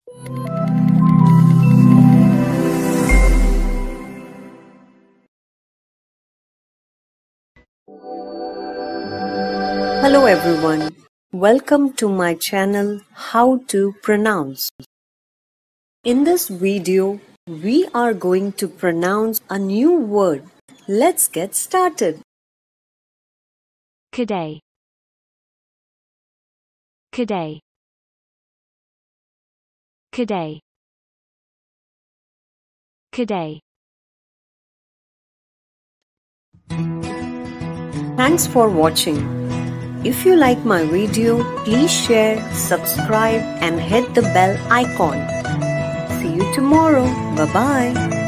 Hello everyone. Welcome to my channel How to Pronounce. In this video, we are going to pronounce a new word. Let's get started. Kadai. Kadai. Kadai. Kadai. Thanks for watching. If you like my video, please share, subscribe and hit the bell icon. See you tomorrow. Bye-bye.